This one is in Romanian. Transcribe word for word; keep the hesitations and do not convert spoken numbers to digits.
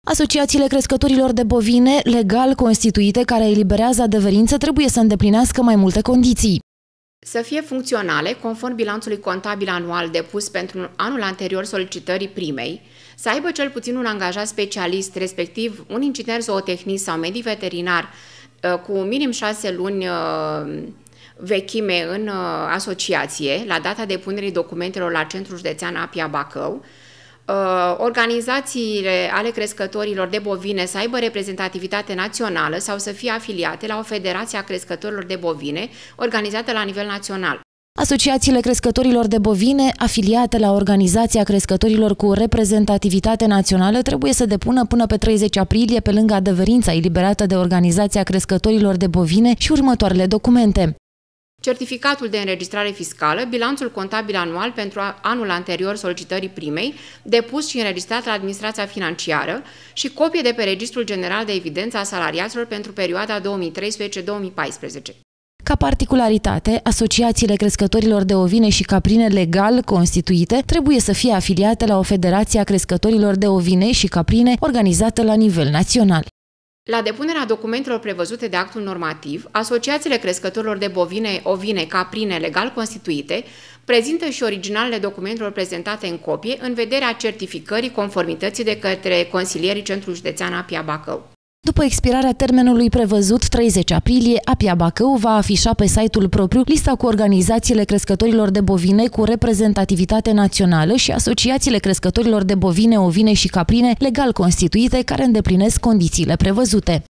Asociațiile crescătorilor de bovine legal constituite care eliberează adeverință trebuie să îndeplinească mai multe condiții. Să fie funcționale, conform bilanțului contabil anual depus pentru anul anterior solicitării primei, să aibă cel puțin un angajat specialist, respectiv un inginer zootehnist sau medic veterinar cu minim șase luni vechime în asociație, la data depunerii documentelor la Centrul Județean Apia Bacău, organizațiile ale crescătorilor de bovine să aibă reprezentativitate națională sau să fie afiliate la o federație a crescătorilor de bovine organizată la nivel național. Asociațiile crescătorilor de bovine afiliate la Organizația Crescătorilor cu reprezentativitate națională trebuie să depună până pe treizeci aprilie, pe lângă adeverința eliberată de Organizația Crescătorilor de bovine, și următoarele documente: certificatul de înregistrare fiscală, bilanțul contabil anual pentru anul anterior solicitării primei, depus și înregistrat la administrația financiară, și copie de pe Registrul General de Evidență a Salariaților pentru perioada două mii treisprezece două mii paisprezece. Ca particularitate, asociațiile crescătorilor de ovine și caprine legal constituite trebuie să fie afiliate la o federație a crescătorilor de ovine și caprine organizată la nivel național. La depunerea documentelor prevăzute de actul normativ, asociațiile crescătorilor de bovine, ovine, caprine legal constituite prezintă și originalele documentelor prezentate în copie în vederea certificării conformității de către consilierii Centrul Județean Apia Bacău. După expirarea termenului prevăzut, treizeci aprilie, Apia Bacău va afișa pe site-ul propriu lista cu organizațiile crescătorilor de bovine cu reprezentativitate națională și asociațiile crescătorilor de bovine, ovine și caprine legal constituite care îndeplinesc condițiile prevăzute.